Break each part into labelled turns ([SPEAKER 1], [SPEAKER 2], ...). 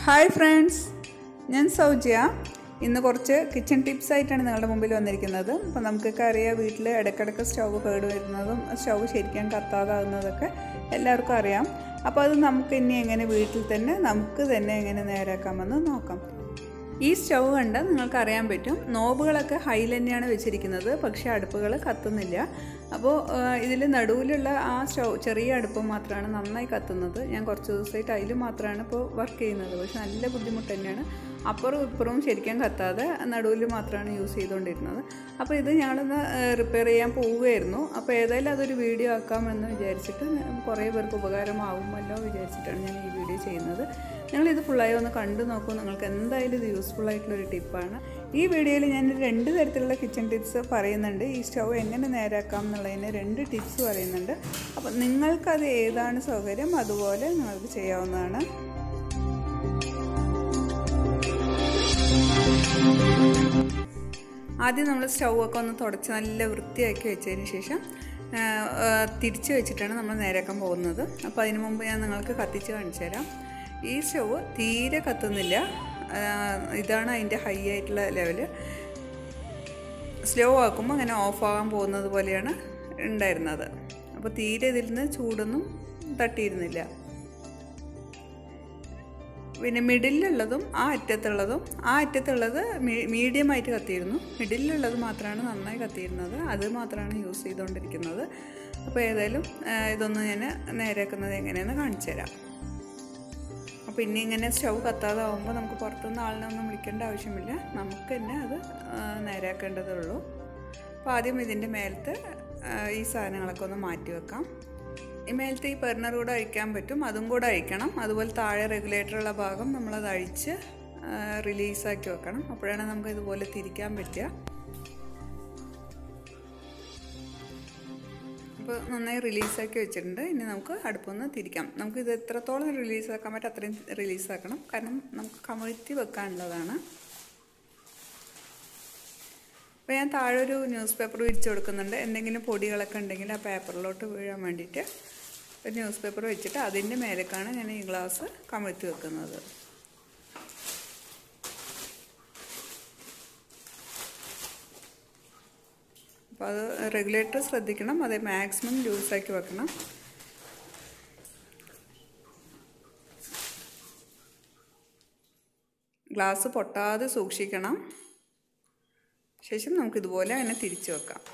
[SPEAKER 1] Hi friends, ഞാൻ സൗജിയ. ഇന്ന് കുറച്ച് കിച്ചൺ ടിപ്സ് ആയിട്ടാണ് നിങ്ങളുടെ മുമ്പിൽ വന്നിരിക്കുന്നത്. അപ്പോൾ നമുക്കൊക്കെ അറിയാം, വീട്ടിൽ ഇടയ്ക്കിടയ്ക്ക് സ്റ്റൗ കേട് വരുന്നതും സ്റ്റൗ ശരിക്കും കത്താതാകുന്നതൊക്കെ എല്ലാവർക്കും അറിയാം. അപ്പോൾ അത് നമുക്ക് ഇനി എങ്ങനെ വീട്ടിൽ തന്നെ നമുക്ക് തന്നെ എങ്ങനെ നേരാക്കാമെന്ന് നോക്കാം. ഈ സ്റ്റൗ കണ്ടാൽ നിങ്ങൾക്ക് അറിയാൻ പറ്റും, നോബുകളൊക്കെ ഹൈയിൽ തന്നെയാണ് വെച്ചിരിക്കുന്നത്, പക്ഷേ അടുപ്പുകൾ കത്തുന്നില്ല. അപ്പോൾ ഇതിൽ നടുവിലുള്ള ആ സ്റ്റൗ ചെറിയ അടുപ്പ് മാത്രമാണ് നന്നായി കത്തുന്നത്. ഞാൻ കുറച്ച് ദിവസമായിട്ട് അതിൽ മാത്രമാണ് ഇപ്പോൾ വർക്ക് ചെയ്യുന്നത്. പക്ഷെ നല്ല ബുദ്ധിമുട്ട് തന്നെയാണ്. അപ്പുറവും ഇപ്പുറവും ശരിക്കും കത്താതെ നടുവിൽ മാത്രമാണ് യൂസ് ചെയ്തുകൊണ്ടിരുന്നത്. അപ്പോൾ ഇത് ഞങ്ങളൊന്ന് റിപ്പയർ ചെയ്യാൻ പോവുകയായിരുന്നു. അപ്പോൾ ഏതായാലും അതൊരു വീഡിയോ ആക്കാമെന്ന് വിചാരിച്ചിട്ട്, കുറേ പേർക്ക് ഉപകാരമാവുമല്ലോ വിചാരിച്ചിട്ടാണ് ഞാൻ ഈ വീഡിയോ ചെയ്യുന്നത്. നിങ്ങളിത് ഫുള്ളായി ഒന്ന് കണ്ടു നോക്കൂ. നിങ്ങൾക്ക് എന്തായാലും ഇത് യൂസ്ഫുൾ ആയിട്ടുള്ളൊരു ടിപ്പാണ്. ഈ വീഡിയോയിൽ ഞാൻ 2 തരത്തിലുള്ള കിച്ചൺ ടിപ്സ് പറയുന്നുണ്ട്. ഈ സ്റ്റൗ എങ്ങനെ നേരാക്കാം എന്നുള്ളതിന് 2 ടിപ്സ് പറയുന്നുണ്ട്. അപ്പോൾ നിങ്ങൾക്കത് ഏതാണ് സൗകര്യം അതുപോലെ നിങ്ങൾക്ക് ചെയ്യാവുന്നതാണ്. ആദ്യം നമ്മൾ സ്റ്റൗ ഒക്കെ ഒന്ന് തുടച്ച് നല്ല വൃത്തിയാക്കി വെച്ചതിന് ശേഷം തിരിച്ച് വെച്ചിട്ടാണ് നമ്മൾ നേരാക്കാൻ പോകുന്നത്. അപ്പോൾ അതിന് മുമ്പ് ഞാൻ നിങ്ങൾക്ക് കത്തിച്ച് കാണിച്ചു തരാം. ഈ സ്റ്റൗ തീരെ കത്തുന്നില്ല. ഇതാണ് അതിൻ്റെ ഹൈ ആയിട്ടുള്ള ലെവല്. സ്ലോ ആക്കുമ്പോൾ അങ്ങനെ ഓഫാകാൻ പോകുന്നത് പോലെയാണ് ഉണ്ടായിരുന്നത്. അപ്പോൾ തീരെ ഇതിൽ നിന്ന് ചൂടൊന്നും തട്ടിയിരുന്നില്ല. പിന്നെ മിഡിലുള്ളതും ആ അറ്റത്തുള്ളത് മീഡിയമായിട്ട് കത്തിയിരുന്നു. മിഡിലുള്ളത് മാത്രമാണ് നന്നായി കത്തിയിരുന്നത്. അത് മാത്രമാണ് യൂസ് ചെയ്തുകൊണ്ടിരിക്കുന്നത്. അപ്പോൾ ഏതായാലും ഇതൊന്ന് ഞാൻ നേരാക്കുന്നത് എങ്ങനെയെന്ന് കാണിച്ചു തരാം. അപ്പോൾ ഇനി ഇങ്ങനെ സ്റ്റൗ കത്താതാവുമ്പോൾ നമുക്ക് പുറത്തുനിന്ന് ആളിനെ ഒന്നും വിളിക്കേണ്ട ആവശ്യമില്ല. നമുക്ക് തന്നെ അത് നേരാക്കേണ്ടതേ ഉള്ളൂ. അപ്പോൾ ആദ്യം ഇതിൻ്റെ മേലത്തെ ഈ സാധനങ്ങളൊക്കെ ഒന്ന് മാറ്റി വെക്കാം. ഈ മേലത്തെ ഈ ബർണർ കൂടെ അഴിക്കാൻ പറ്റും, അതും കൂടെ അഴിക്കണം. അതുപോലെ താഴെ റെഗുലേറ്ററുള്ള ഭാഗം നമ്മളത് അഴിച്ച് റിലീസാക്കി വെക്കണം. അപ്പോഴാണ് നമുക്ക് ഇതുപോലെ തിരിക്കാൻ പറ്റുക. അപ്പോൾ നന്നായി റിലീസാക്കി വെച്ചിട്ടുണ്ട്. ഇനി നമുക്ക് അടുപ്പൊന്ന് തിരിക്കാം. നമുക്കിത് എത്രത്തോളം റിലീസാക്കാൻ പറ്റും അത്രയും റിലീസാക്കണം. കാരണം നമുക്ക് കമഴ്ത്തി വെക്കാനുള്ളതാണ്. അപ്പോൾ ഞാൻ താഴെ ഒരു ന്യൂസ് പേപ്പർ വിരിച്ചു കൊടുക്കുന്നുണ്ട്. എന്തെങ്കിലും പൊടികളൊക്കെ ഉണ്ടെങ്കിൽ ആ പേപ്പറിലോട്ട് വീഴാൻ വേണ്ടിയിട്ട് ഒരു ന്യൂസ് പേപ്പർ വെച്ചിട്ട് അതിൻ്റെ മേലേക്കാണ് ഞാൻ ഈ ഗ്ലാസ് കമഴ്ത്തി വെക്കുന്നത്. അപ്പോൾ അത് റെഗുലേറ്റർ ശ്രദ്ധിക്കണം, അത് മാക്സിമം ലൂസാക്കി വെക്കണം. ഗ്ലാസ് പൊട്ടാതെ സൂക്ഷിക്കണം. ശേഷം നമുക്കിതുപോലെ അതിനെ തിരിച്ചു വെക്കാം.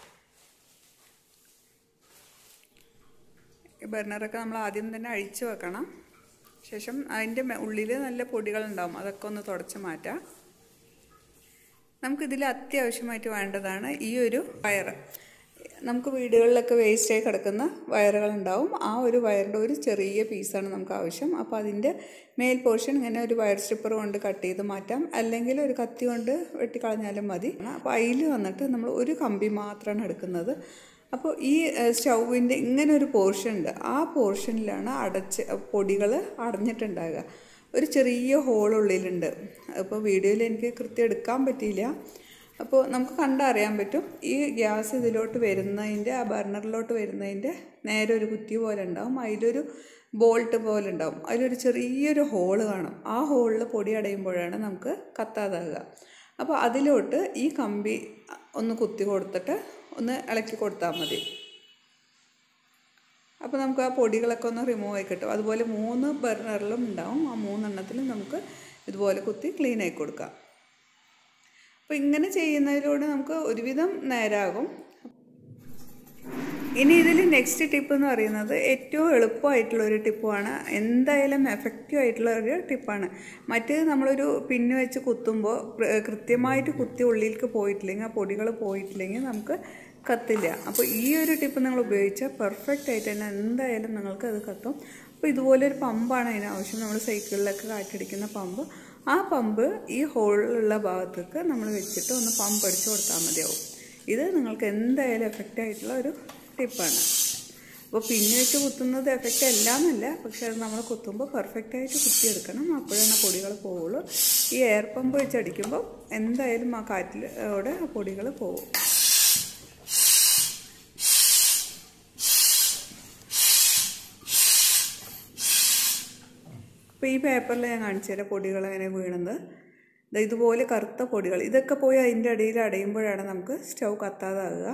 [SPEAKER 1] ഈ ബർണറൊക്കെ നമ്മൾ ആദ്യം തന്നെ അഴിച്ചു വെക്കണം. ശേഷം അതിൻ്റെ ഉള്ളിൽ നല്ല പൊടികളുണ്ടാവും, അതൊക്കെ ഒന്ന് തുടച്ച് മാറ്റാം. നമുക്കിതിൽ അത്യാവശ്യമായിട്ട് വേണ്ടതാണ് ഈ ഒരു വയറ്. നമുക്ക് വീടുകളിലൊക്കെ വേസ്റ്റായി കിടക്കുന്ന വയറുകളുണ്ടാവും. ആ ഒരു വയറിൻ്റെ ഒരു ചെറിയ പീസാണ് നമുക്ക് ആവശ്യം. അപ്പോൾ അതിൻ്റെ മേൽ പോർഷൻ ഇങ്ങനെ ഒരു വയർ സ്ട്രിപ്പർ കൊണ്ട് കട്ട് ചെയ്ത് മാറ്റാം, അല്ലെങ്കിൽ ഒരു കത്തി കൊണ്ട് വെട്ടിക്കളഞ്ഞാലും മതി. അപ്പോൾ അതിൽ വന്നിട്ട് നമ്മൾ ഒരു കമ്പി മാത്രമാണ് എടുക്കുന്നത്. അപ്പോൾ ഈ സ്റ്റൗവിൻ്റെ ഇങ്ങനെ ഒരു പോർഷൻ ഉണ്ട്. ആ പോർഷനിലാണ് പൊടികൾ അടഞ്ഞിട്ടുണ്ടാകുക. ഒരു ചെറിയ ഹോളുള്ളിലുണ്ട്. അപ്പോൾ വീഡിയോയിൽ എനിക്ക് കൃത്യം എടുക്കാൻ പറ്റിയില്ല. അപ്പോൾ നമുക്ക് കണ്ടറിയാൻ പറ്റും. ഈ ഗ്യാസ് ഇതിലോട്ട് വരുന്നതിൻ്റെ, ആ ബർണറിലോട്ട് വരുന്നതിൻ്റെ നേരെ ഒരു കുറ്റി പോലെ ഉണ്ടാവും. അതിലൊരു ബോൾട്ട് പോലെ ഉണ്ടാവും. അതിലൊരു ചെറിയൊരു ഹോള് കാണും. ആ ഹോളിൽ പൊടി അടയുമ്പോഴാണ് നമുക്ക് കത്താതാകുക. അപ്പോൾ അതിലോട്ട് ഈ കമ്പി ഒന്ന് കുത്തി കൊടുത്തിട്ട് ഒന്ന് ഇളക്കി കൊടുത്താൽ മതി. അപ്പോൾ നമുക്ക് ആ പൊടികളൊക്കെ ഒന്ന് റിമൂവ് ആയി കിട്ടും. അതുപോലെ 3 ബർണറിലും ഉണ്ടാവും. ആ 3 എണ്ണത്തിലും നമുക്ക് ഇതുപോലെ കുത്തി ക്ലീൻ ആയി കൊടുക്കാം. അപ്പോൾ ഇങ്ങനെ ചെയ്യുന്നതിലൂടെ നമുക്ക് ഒരുവിധം നേരാകും. ഇനി ഇതിൽ നെക്സ്റ്റ് ടിപ്പ് എന്ന് പറയുന്നത് ഏറ്റവും എളുപ്പമായിട്ടുള്ളൊരു ടിപ്പാണ്. എന്തായാലും എഫക്റ്റീവ് ആയിട്ടുള്ള ഒരു ടിപ്പാണ്. മറ്റേത് നമ്മളൊരു പിന്ന് വെച്ച് കുത്തുമ്പോൾ കൃത്യമായിട്ട് കുത്തി ഉള്ളിലേക്ക് പോയിട്ടില്ലെങ്കിൽ, ആ പൊടികൾ പോയിട്ടില്ലെങ്കിൽ നമുക്ക് കത്തില്ല. അപ്പോൾ ഈ ഒരു ടിപ്പ് നിങ്ങൾ ഉപയോഗിച്ചാൽ പെർഫെക്റ്റ് ആയിട്ട് തന്നെ എന്തായാലും നിങ്ങൾക്ക് അത് കത്തും. അപ്പോൾ ഇതുപോലൊരു പമ്പാണ് അതിനാവശ്യം. നമ്മൾ സൈക്കിളിലൊക്കെ കാറ്റടിക്കുന്ന പമ്പ്. ആ പമ്പ് ഈ ഹോളിലുള്ള ഭാഗത്തേക്ക് നമ്മൾ വെച്ചിട്ട് ഒന്ന് പമ്പ് അടിച്ച് കൊടുത്താൽ മതിയാവും. ഇത് നിങ്ങൾക്ക് എന്തായാലും എഫക്റ്റ് ആയിട്ടുള്ള ഒരു ടിപ്പാണ്. അപ്പോൾ പിന്നെ വെച്ച് കുത്തുന്നത് എഫക്റ്റ് അല്ലാന്നല്ല, പക്ഷെ അത് നമ്മൾ കുത്തുമ്പോൾ പെർഫെക്റ്റായിട്ട് കുത്തിയെടുക്കണം. അപ്പോഴാണ് പൊടികൾ പോവുള്ളൂ. ഈ എയർ പമ്പ് വെച്ചടിക്കുമ്പോൾ എന്തായാലും ആ കാറ്റിലൂടെ ആ പൊടികൾ പോകും. അപ്പോൾ ഈ പേപ്പറിൽ ഞാൻ കാണിച്ചു തരാം പൊടികൾ അങ്ങനെ വീണത്. ഇതുപോലെ കറുത്ത പൊടികൾ ഇതൊക്കെ പോയി അതിൻ്റെ അടിയിൽ അടയുമ്പോഴാണ് നമുക്ക് സ്റ്റൗ കത്താതാകുക.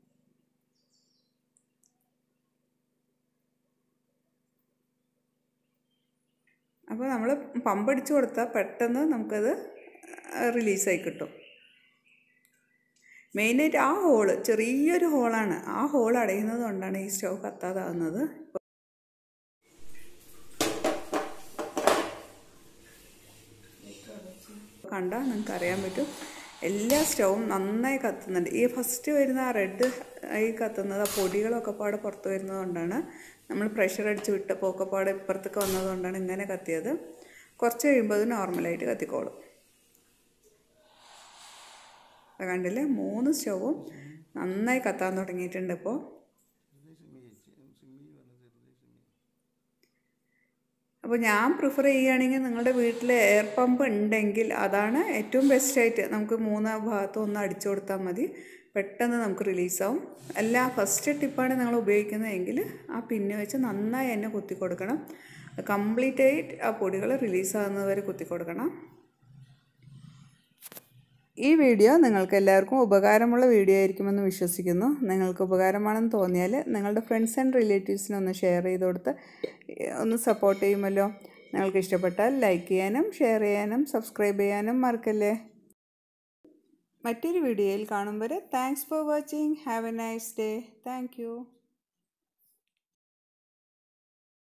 [SPEAKER 1] അപ്പോൾ നമ്മൾ പമ്പടിച്ച് കൊടുത്താൽ പെട്ടെന്ന് നമുക്കത് റിലീസായി കിട്ടും. മെയിനായിട്ട് ആ ഹോള് ചെറിയൊരു ഹോളാണ്, ആ ഹോൾ അടയുന്നത് കൊണ്ടാണ് ഈ സ്റ്റൗ കത്താതാകുന്നത്. കണ്ടാൽ നിങ്ങൾക്ക് അറിയാൻ പറ്റും എല്ലാ സ്റ്റൗവും നന്നായി കത്തുന്നുണ്ട്. ഈ ഫസ്റ്റ് വരുന്ന ആ റെഡ് ആയി കത്തുന്നത് ആ പൊടികളൊക്കെ പാടെ പുറത്ത് വരുന്നത് കൊണ്ടാണ്. നമ്മൾ പ്രഷർ അടിച്ച് വിട്ടപ്പോൾ ഒക്കെ പാടെ ഇപ്പുറത്തൊക്കെ വന്നതുകൊണ്ടാണ് ഇങ്ങനെ കത്തിയത്. കുറച്ച് കഴിയുമ്പോൾ അത് നോർമലായിട്ട് കത്തിക്കോളും. കണ്ടില്ലേ 3 സ്റ്റൗവും നന്നായി കത്താൻ തുടങ്ങിയിട്ടുണ്ട്. ഇപ്പോൾ ഞാൻ പ്രിഫർ ചെയ്യുകയാണെങ്കിൽ നിങ്ങളുടെ വീട്ടിൽ എയർ പമ്പ് ഉണ്ടെങ്കിൽ അതാണ് ഏറ്റവും ബെസ്റ്റായിട്ട്. നമുക്ക് 3 ഭാഗത്തും ഒന്ന് അടിച്ചു കൊടുത്താൽ മതി, പെട്ടെന്ന് നമുക്ക് റിലീസാവും. അല്ല ഫസ്റ്റ് ടിപ്പാണ് നിങ്ങൾ ഉപയോഗിക്കുന്നതെങ്കിൽ ആ പിന്ന് വെച്ച് നന്നായി തന്നെ കുത്തി കൊടുക്കണം. കംപ്ലീറ്റ് ആയിട്ട് ആ പൊടികൾ റിലീസാകുന്നത് വരെ കുത്തി കൊടുക്കണം. ഈ വീഡിയോ നിങ്ങൾക്ക് എല്ലാവർക്കും ഉപകാരമുള്ള വീഡിയോ ആയിരിക്കുമെന്ന് വിശ്വസിക്കുന്നു. നിങ്ങൾക്ക് ഉപകാരമാണെന്ന് തോന്നിയാൽ നിങ്ങളുടെ ഫ്രണ്ട്സ് ആൻഡ് റിലേറ്റീവ്സിനൊന്ന് ഷെയർ ചെയ്ത് കൊടുത്ത് ഒന്ന് സപ്പോർട്ട് ചെയ്യുമല്ലോ. നിങ്ങൾക്ക് ഇഷ്ടപ്പെട്ടാൽ ലൈക്ക് ചെയ്യാനും ഷെയർ ചെയ്യാനും സബ്സ്ക്രൈബ് ചെയ്യാനും മറക്കല്ലേ. മറ്റൊരു വീഡിയോയിൽ കാണും വരെ thanks for watching. Have a nice day. Thank U.